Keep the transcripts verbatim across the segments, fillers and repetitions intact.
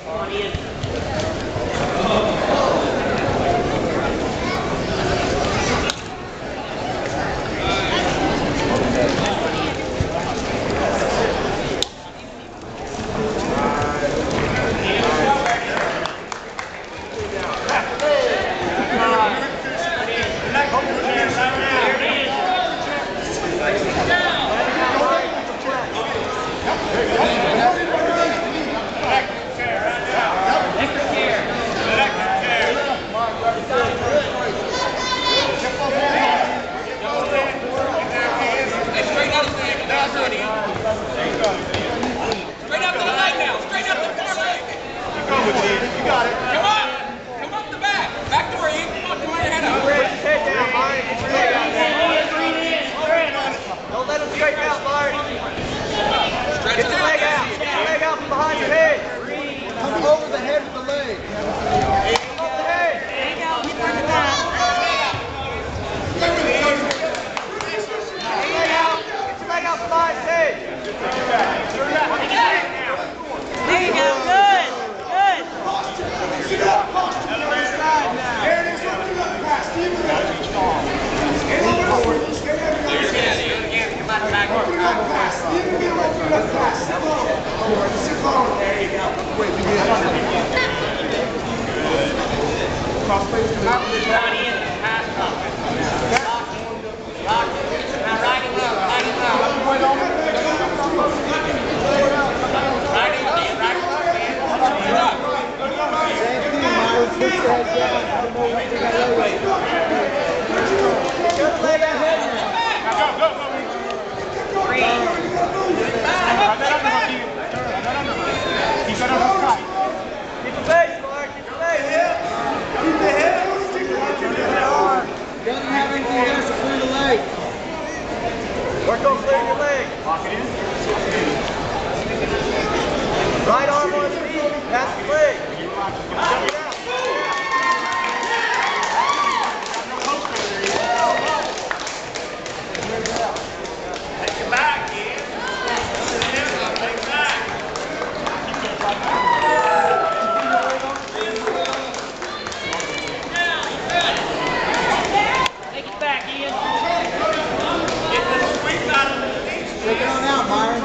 Take it on out, Myron.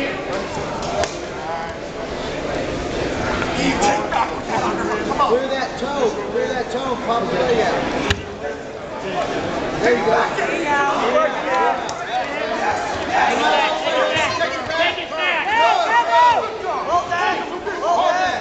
Clear that toe. Clear that toe. Pop the leg out. There you go. There you go. Take it back. Hold that. Hold that.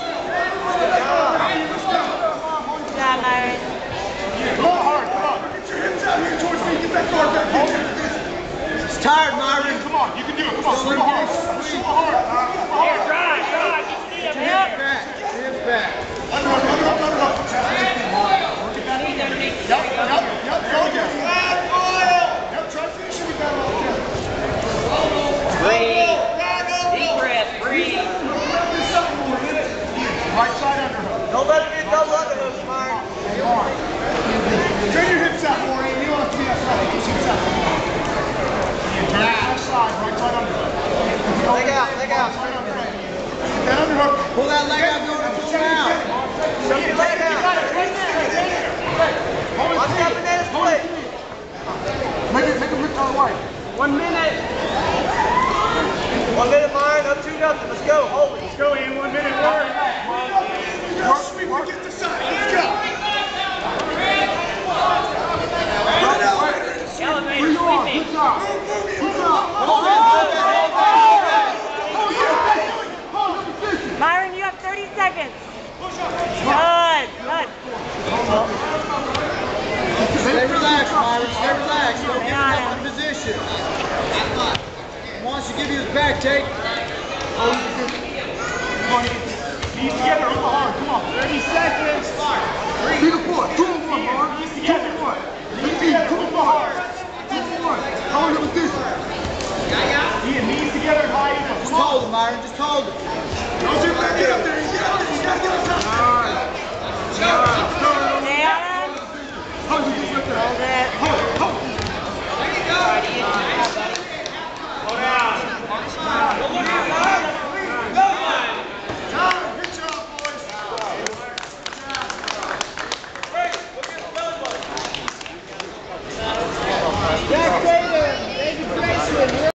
Good job, Myron. Come on, hard. Come on. Get your hips out here towards me. Get that guard back in. It's tired, Myron. Come on. You can do it. Come on. Super hard. Super hard. Here, drive, drive. Get your knee up. Hands back. Hands back. Under up, under up, under up. Yep, yep, yep. Go again. Yep, try to finish it with that all again. Breathe. Deep breath. Breathe. Right side underhook. Don't let it be a double underhook, Myron. Turn your hips out, Maureen. You don't have to be outside. Get your hips out. Turn left side, right side underhook. Leg out, leg out. Get that underhook. Pull that leg out, go to pull it out. Shove your leg out. Watch that banana split. Make it, make it rip out wide. One minute. One minute, Myron. Up two nothing. Let's go. Hold it. Let's go, Ian. One minute. Work. Work. Sweep to get the side. Let's go. Elevator Where you are? sweeping. Good job. Good job. Hold it. Hold that. Hold that. Oh, yeah. Hold the position. Myron, you have thirty seconds. Good. Good. Stay relaxed, Myron. Stay relaxed. Don't get him up in position. Once you give you his back, take. Come on. Knees together. Over hard. Come on. thirty seconds. Three to four. Two and one, Mark. Knees together. Two and one. Two and one. Two and one. Hold the position. Ian, knees together and high enough. Just hold him, Myron. Just hold him. Don't do